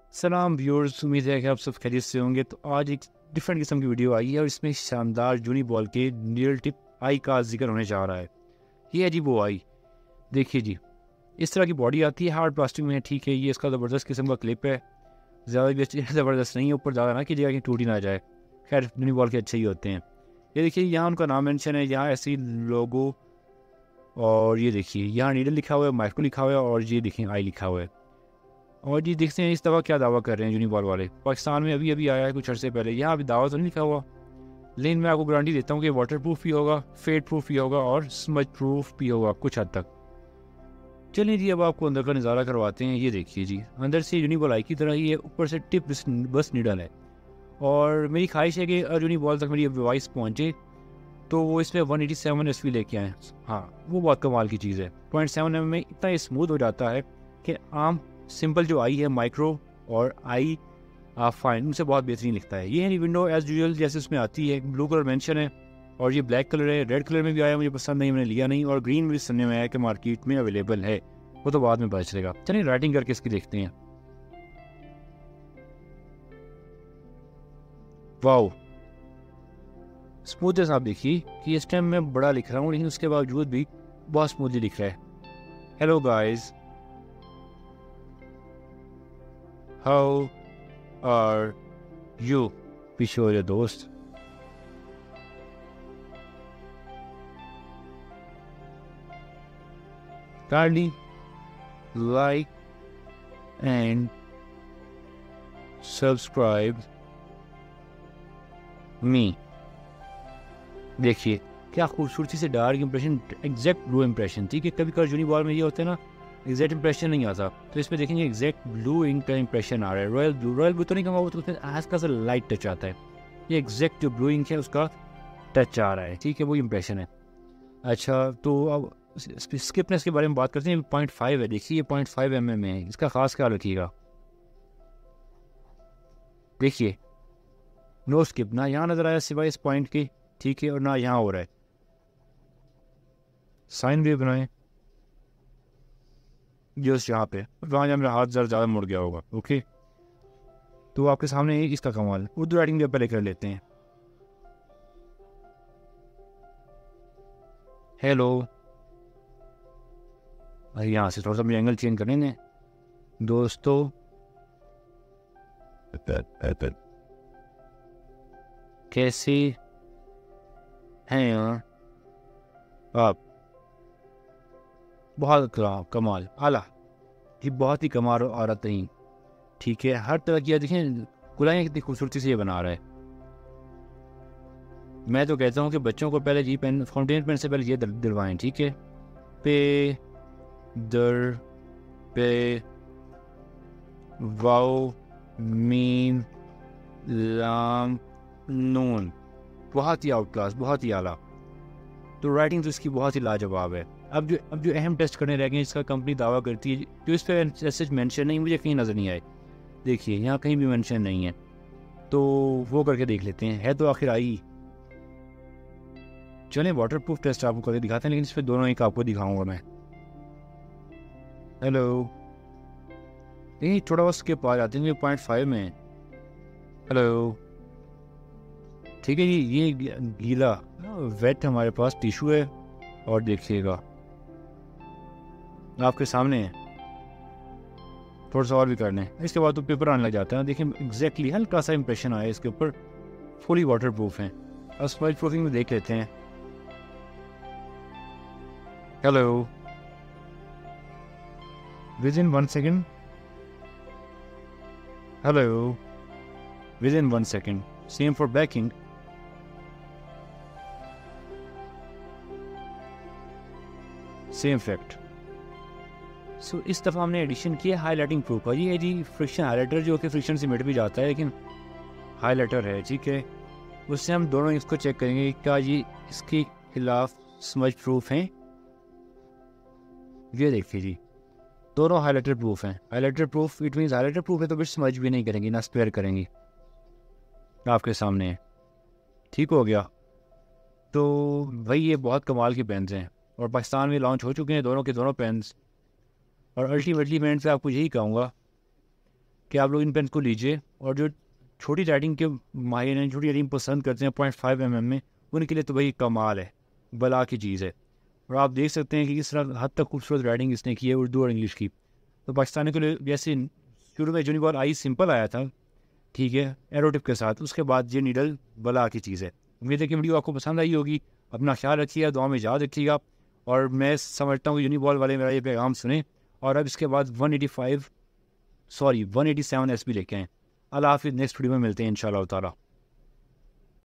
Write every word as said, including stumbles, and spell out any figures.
सलाम व्यूअर्स, उम्मीद है कि आप सब खैरियत से होंगे। तो आज एक डिफरेंट किस्म की वीडियो आई है और इसमें शानदार जूनी बॉल के नीडल टिप आई का जिक्र होने जा रहा है। ये है जी वो आई, देखिए जी। इस तरह की बॉडी आती है, हार्ड प्लास्टिक में है, ठीक है। ये इसका ज़बरदस्त किस्म का क्लिप है, ज़्यादा भी अच्छी ज़बरदस्त नहीं है, ऊपर ज़्यादा ना कीजिएगा कि टूट ही ना जाए। खैर जूनी बॉल के अच्छे ही होते हैं। ये देखिए यहाँ उनका नाम मेंशन है, यहाँ ऐसी लोगो, और ये देखिए यहाँ नीडल लिखा हुआ है, माइक्रो लिखा हुआ है, और ये देखिए आई लिखा हुआ है। और जी देखते हैं इस दफ़ा क्या दावा कर रहे हैं यूनिबॉल वाले। पाकिस्तान में अभी अभी आया है कुछ अर्से पहले, यहाँ अभी दावा तो नहीं लिखा हुआ, लेकिन मैं आपको गारंटी देता हूँ कि वाटर प्रूफ भी होगा, फेड प्रूफ भी होगा और स्मज प्रूफ भी होगा कुछ हद तक। चलिए जी अब आपको अंदर का नज़ारा करवाते हैं। ये देखिए जी, अंदर से यूनिबॉल आई की तरह ही है, ऊपर से टिप बस निडल है। और मेरी ख्वाहिश है कि यूनिबॉल तक मेरी वॉइस पहुँचे तो वो इसमें one eighty seven S V लेके आएँ। हाँ, वो बहुत कमाल की चीज़ है। पॉइंट सेवन एम में इतना स्मूथ हो जाता है कि आम सिंपल जो आई है माइक्रो और आई फाइन उनसे बहुत बेहतरीन लिखता है। ये है विंडो एज यूजुअल जैसे उसमें आती है, ब्लू कलर मेंशन है और ये ब्लैक कलर है। रेड कलर में भी आया, मुझे पसंद नहीं, मैंने लिया नहीं। और ग्रीन में भी सुनने में आया कि मार्केट में अवेलेबल है, वो तो बाद में पता चलेगा। चलिए राइटिंग करके इसकी देखते हैं। वाओ, स्मूथनेस आप देखिए कि इस टाइम मैं बड़ा लिख रहा हूँ लेकिन उसके बावजूद भी बहुत स्मूथली लिख रहा है। Hello guys, how are you, पीछे हो दोस्त। Kindly like and subscribe me. देखिए क्या खूबसूरती से dark impression, exact blue impression. ठीक है, कभी कभी यूनिबॉल में ये होता है ना, एग्जैक्ट इंप्रेशन नहीं आता, तो इसमें देखेंगे एग्जैक्ट ब्लू इंक का इंप्रेशन आ रहा है। रॉयल ब्लू, रॉयल ब्लू तो नहीं कहूँगा, वो तो हल्का सा लाइट टच आता है। ये एग्जैक्ट जो ब्लू इंक है उसका टच आ रहा है, ठीक है, वो इंप्रेशन है। अच्छा, तो अब स्किपनेस के बारे में बात करते हैं। पॉइंट फाइव है, देखिए ये पॉइंट फाइव एम एम है, इसका खास ख्याल रखिएगा। देखिए नो स्किप, ना यहाँ नजर आया सिवाय इस पॉइंट के, ठीक है, और ना यहाँ हो रहा है। साइन भी बनाए जस्ट यहाँ पे, वहाँ जहाँ मेरा हाथ ज़रा ज़्यादा मुड़ गया होगा। ओके, तो आपके सामने इसका कमाल। उर्दू राइटिंग भी पहले कर लेते हैं। हेलो, यहाँ से थोड़ा सा मुझे एंगल चेंज करने दें दोस्तों। कैसे हैं यार आप, बहुत कमाल, आला जी, बहुत ही कमाल औरत नहीं, ठीक है। हर तरह की देखें गुलाइयाँ कितनी खूबसूरती से ये बना रहा है। मैं तो कहता हूँ कि बच्चों को पहले जी पेन, फाउंटेन पेन से पहले ये दिलवाएं, ठीक है। पे दर पे वाओ मीम लाम नून, बहुत ही आउट क्लास, बहुत ही आला। तो राइटिंग तो इसकी बहुत ही लाजवाब है। अब जो अब जो अहम टेस्ट करने रह गए, इसका कंपनी दावा करती है, तो इस पर ऐसे मेंशन नहीं, मुझे कहीं नज़र नहीं आए। देखिए यहाँ कहीं भी मेंशन नहीं है, तो वो करके देख लेते हैं। है तो आखिर आई। चलें वाटर प्रूफ टेस्ट आपको करके दिखाते हैं, लेकिन इस पर दोनों एक आपको दिखाऊंगा मैं। हेलो, नहीं थोड़ा बहुत स्किप आ जाते हैं पॉइंट फाइव में। हेलो, ठीक है जी, ये गीला वेट हमारे पास टिशू है, और देखिएगा आपके सामने है। थोड़ा सा और भी कर लें, इसके बाद तो पेपर आने लग जाता है। देखिए एग्जैक्टली हल्का सा इंप्रेशन आया इसके ऊपर, फुली वाटर प्रूफ है। अब स्मज प्रूफिंग में देख लेते हैं। Hello, within one second, hello, within one second. Same for backing, same fact. So इस दफ़ा हमने एडिशन किया हाईलाइटिंग प्रूफ का। ये है जी फ्रिक्शन हाईलाइटर, जो कि फ्रिक्शन से मिट भी जाता है, लेकिन हाईलाइटर है, ठीक है। उससे हम दोनों इसको चेक करेंगे क्या ये इसके खिलाफ स्मज प्रूफ हैं। ये देखिए जी, दोनों हाईलाइटर प्रूफ हैं। Highlighter proof it means highlighter proof है तो फिर स्मज भी नहीं करेंगी, ना स्पेयर करेंगी। आपके सामने है, ठीक हो गया। तो भाई ये बहुत कमाल की पेन्स हैं और पाकिस्तान में लॉन्च हो चुके हैं दोनों के दोनों पेन्स। और अल्टीमेटली मैं इनसे आपको यही कहूँगा कि आप लोग इन पेन को लीजिए, और जो छोटी राइटिंग के माहिर हैं, छोटी राइटिंग पसंद करते हैं पॉइंट फाइव एम एम में, उनके लिए तो भाई कमाल है, बला की चीज़ है। और आप देख सकते हैं कि किस तरह हद तक खूबसूरत राइटिंग इसने की है उर्दू और इंग्लिश की। तो पाकिस्तानी के लिए जैसे शुरू में यूनिबॉल आई सिंपल आया था, ठीक है, एरो टिप के साथ, उसके बाद ये नीडल बला की चीज़ है। उम्मीद है कि वीडियो आपको पसंद आई होगी। अपना ख्याल रखिएगा, दुआ में याद रखिएगा, और मैं समझता हूँ यूनिबॉल वाले मेरा ये पैगाम सुने और अब इसके बाद one eighty five sorry one eighty seven S P लेके आएँ। अल्लाह हाफिज़, नेक्स्ट वीडियो में मिलते हैं इंशाअल्लाह ताला।